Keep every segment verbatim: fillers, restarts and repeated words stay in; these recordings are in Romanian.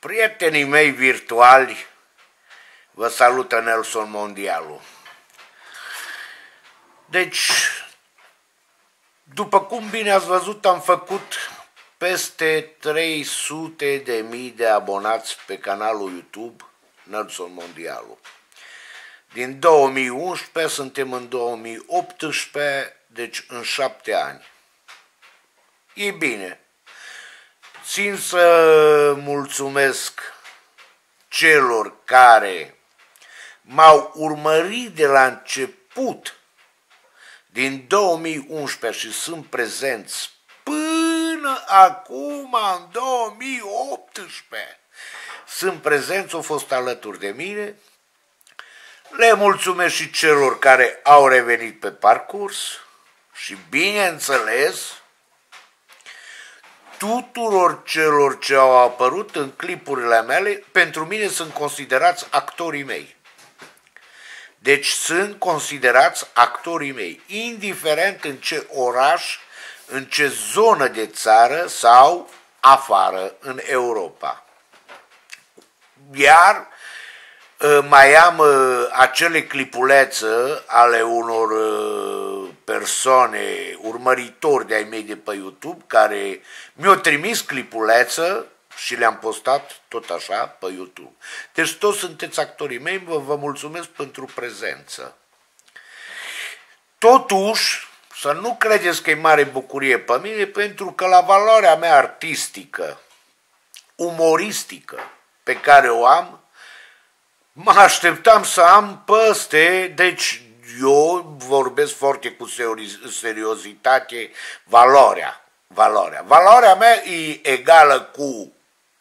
Prietenii mei virtuali, vă salută Nelson Mondialu. Deci, după cum bine ați văzut, am făcut peste trei sute de mii de abonați pe canalul YouTube Nelson Mondialu. Din două mii unsprezece suntem în două mii optsprezece, deci în șapte ani. E bine. Țin să mulțumesc celor care m-au urmărit de la început, din două mii unsprezece, și sunt prezenți până acum, în două mii optsprezece. Sunt prezenți, au fost alături de mine. Le mulțumesc și celor care au revenit pe parcurs și, bineînțeles, tuturor celor ce au apărut în clipurile mele, pentru mine sunt considerați actorii mei. Deci sunt considerați actorii mei, indiferent în ce oraș, în ce zonă de țară sau afară, în Europa. Iar mai am acele clipulețe ale unor persoane, urmăritori de-ai mei de pe YouTube, care mi-au trimis clipulețe și le-am postat tot așa pe YouTube. Deci toți sunteți actorii mei, vă, vă mulțumesc pentru prezență. Totuși, să nu credeți că e mare bucurie pe mine, pentru că la valoarea mea artistică, umoristică, pe care o am, mă așteptam să am peste, deci eu vorbesc foarte cu seriozitate, valoarea. Valoarea. Valoarea mea e egală cu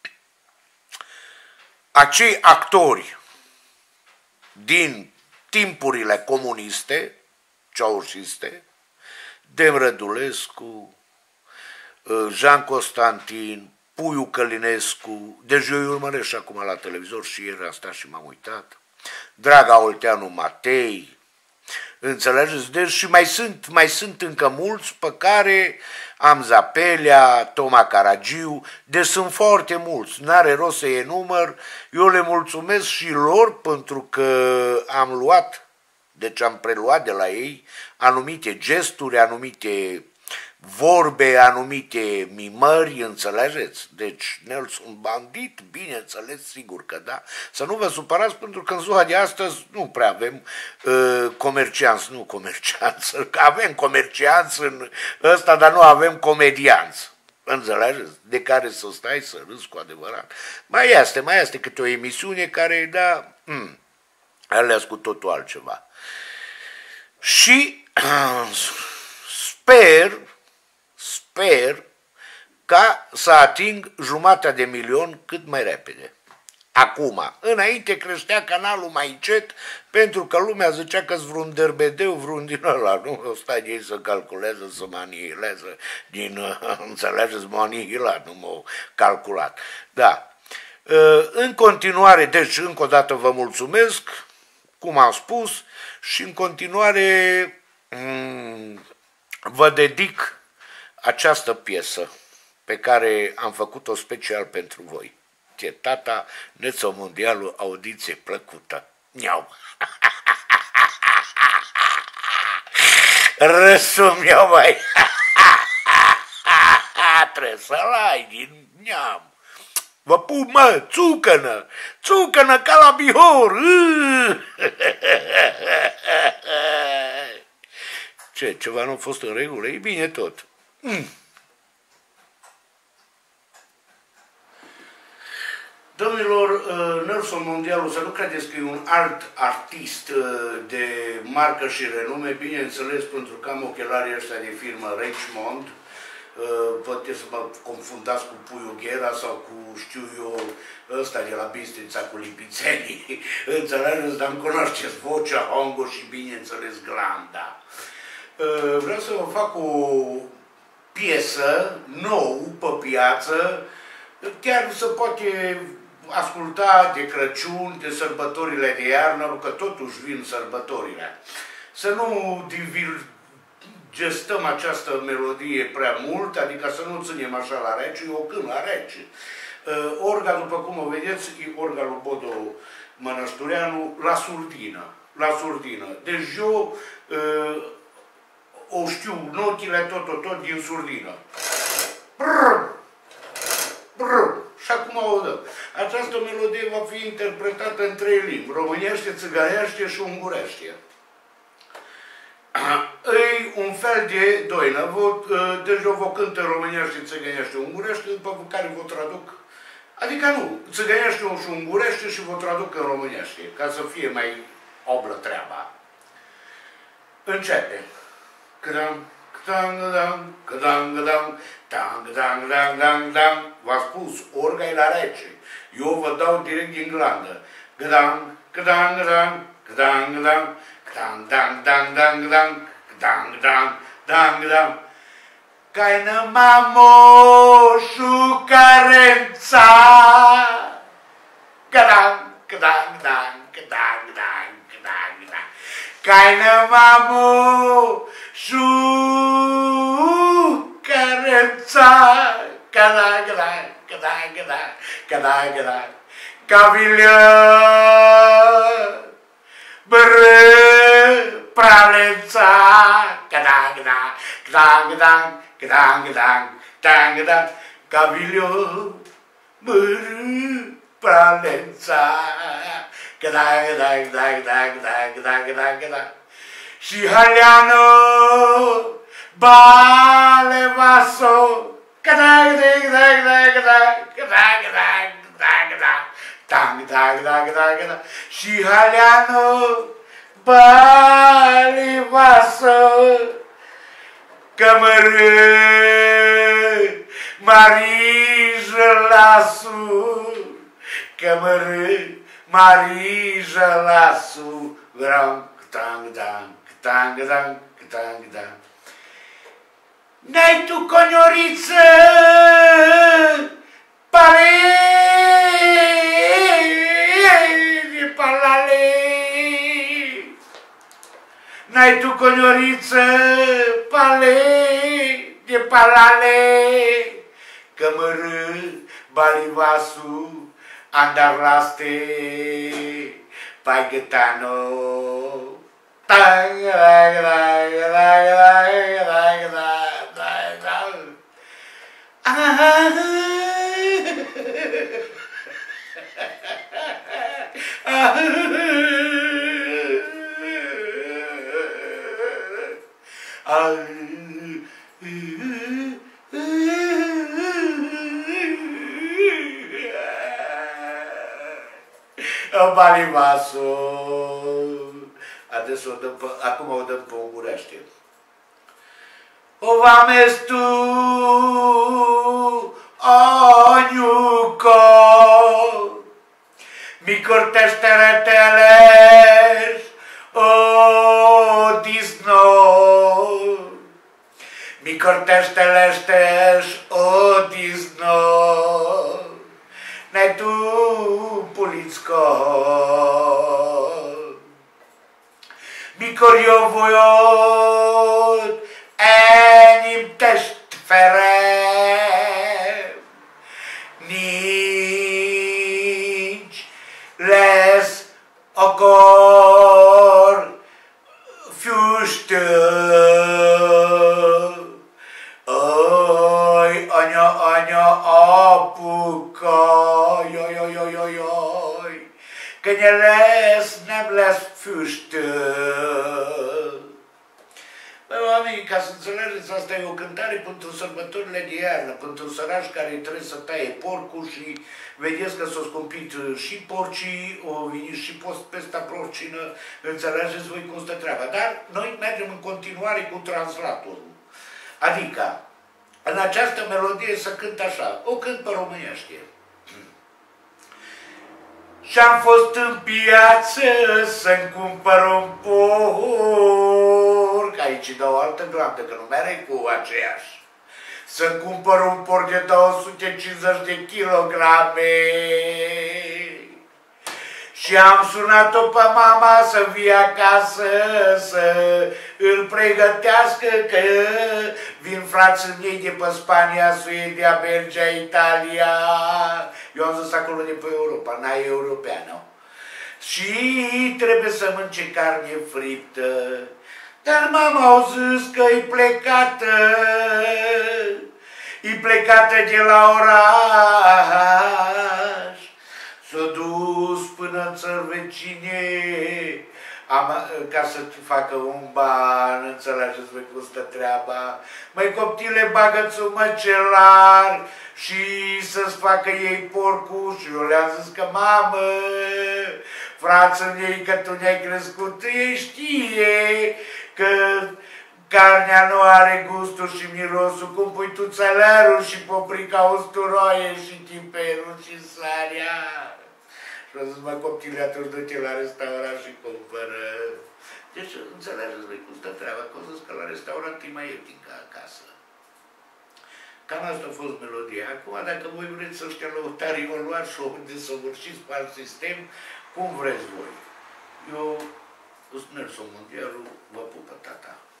acei actori din timpurile comuniste, ceaușiste, Dem Rădulescu, Jean Constantin, Puiu Călinescu, deci eu îi urmăresc și acum la televizor și ieri am stat și m-am uitat, Draga Olteanu Matei, înțelegeți? Deci și mai sunt, mai sunt încă mulți pe care am Zapelea, Toma Caragiu, deci sunt foarte mulți, n-are rost să enumăr, eu le mulțumesc și lor pentru că am luat, deci am preluat de la ei anumite gesturi, anumite vorbe, anumite mimări, înțelegeți? Deci Nelson bandit, bineînțeles, sigur că da. Să nu vă supărați, pentru că în ziua de astăzi nu prea avem uh, comercianți, nu comercianți, că avem comercianți în ăsta, dar nu avem comedianți. Înțelegeți? De care să stai să râzi cu adevărat. Mai este, mai este câte o emisiune care, da, hmm, alea cu totul altceva. Și sper, sper ca să ating jumatea de milion cât mai repede. Acum, înainte creștea canalul mai încet, pentru că lumea zicea că-s vreun derbedeu, vreun din ăla, nu o stai ei să calculeze, să mă anihileze, din, înțelegeți, m-au anihilat, nu m-au calculat. Da. În continuare, deci, încă o dată vă mulțumesc, cum am spus, și în continuare vă dedic această piesă pe care am făcut-o special pentru voi. Ce tata, Nelson Mondialu, audiție plăcută. Miau! Râsul meu, mai! Trebuie să-l ai din neam. Vă pup, mă, țucănă, țucănă ca la Bihor. Ce, ceva nu a fost în regulă? E bine tot. Mm. Domnilor, Nelson Mondialu, să nu credeți că e un alt artist de marcă și renume, bineînțeles, pentru că am ochelarii ăștia de firmă Richemont. Puteți să mă confundați cu Puiu Ghera sau cu, știu eu, ăsta de la Bistrița cu lipițenii. Înțelegeți, dar îmi cunoașteți vocea, Hongo și, bineînțeles, glanda. Vreau să vă fac o piesă nou pe piață, chiar se poate asculta de Crăciun, de sărbătorile de iarnă, că totuși vin sărbătorile. Să nu divil gestăm această melodie prea mult, adică să nu ținem așa la rece, eu când la rece. Orga, după cum o vedeți, e orga lui Bodo Mănăstureanu la surdină. La surdină. Deci eu o știu notile tot, tot, tot din surdină. Brr, brr. Și acum o dăm. Această melodie va fi interpretată în trei limbi. Românește, țigănește și ungurește. E un fel de doină. Deci eu vă cânt în românește, țigănește, ungurește, după care vă traduc. Adică nu, țigănește și ungurește și vă traduc în românește, ca să fie mai oblă treaba. Începe. Cădam, cădam, cădam, cădam, cădam, tang, tang, tang, tang, tang. V-a spus, orga e la rece. Eu vă dau direct din glandă. Cădam, cădam, cădam, cădam, cădam, cădam, dang, dang, dang, dang, cădam, dang, dang, dang. Caină mamoșu carența. Cădam, cădam, dang, cădam, dang, cădam, dang. Caină mamoșu carența. Cădam, cădam, cădam, cădam, cădam, cădam. Cavilă bră pralența. Cădam, cădam, cădam, cădam. Gdang, gdang, gdang, gdang, Cavilio, bră, pralența. Gdang, gdang, gdang, gdang, gdang, gdang, gdang, gdang. Și haleano, bale vaso. Gdang, gdang, gdang, gdang, gdang, gdang, gdang, gdang, gdang, gdang, gdang, gdang, gdang. Și haleano, bale vaso. Cămără, marijă la sus, cămără, marijă la sus, gram, ctang, dang, ctang, dang, ctang, dang. N-ai tu conioriță, pare, palale. N-ai tu conioriță, pale, de palale, cămărâ, balivasu, andarlaste, paigătano, tang, tang, tang, tang, tang, tang, tang, Balivaso. Adesso o dăm pe, acum o dăm pe ungurește. O vames tu, oniuco, mi cortes tereteles, o disno, mi cortes telestes, o disno, ne tu pulicko, mi corio voiot, enim test ferem, nici les ocor fiuște. Oi, anya, anya, apucă, oi, oi, oi, oi, oi, că ne les, ne les fiuște. Băi, oamenii, ca să înțelegeți, asta e o cântare pentru sărbătorile de iarnă, pentru sărași care trebuie să taie porcul și vedeți că s-au scumpit și porcii, o venit și post pesta porcină, înțelegeți voi cum stă treaba. Dar noi mergem în continuare cu translatorul. Adică, în această melodie să cânt așa, o cânt pe românește. Și-am fost în piață să-mi cumpăr un porc, aici dau altă glandă, că nu merg cu aceeași. Să-mi cumpăr un porc de două sute cincizeci de kilograme Și am sunat-o pe mama să vie acasă, să îl pregătească, că vin frații ei de pe Spania, Suedia, Belgia, Italia. Eu am zis acolo de pe Europa, n-ai europeană. Și trebuie să mănânce carne friptă. Dar mama au zis că e plecată, e plecată de la oraș. S-a dus până în țări vecine ca să facă un ban, înțelegeți voi cum stă treaba. Măi coptile, bagă-ți un măcelar și să-ți facă ei porcul. Și eu le-am zis că, mamă, frață ei, că tu ne-ai crescut, ei știe că carnea nu are gustul și mirosul, cum pui tu țelerul și poprica usturoaie și chiperul și sarea. Și a zis, mă, coptile, atunci du-te la restaurant și cumpără. Deci, înțelegeți voi cum stă treaba, că o zis că la restaurant e mai ieftin ca acasă. Cam asta a fost melodia. Acum, dacă voi vreți să știa lăutari, o luați și o desăvârșiți pe alt sistem, cum vreți voi. Eu, sunt Nelson Mondialu, vă pupă tata.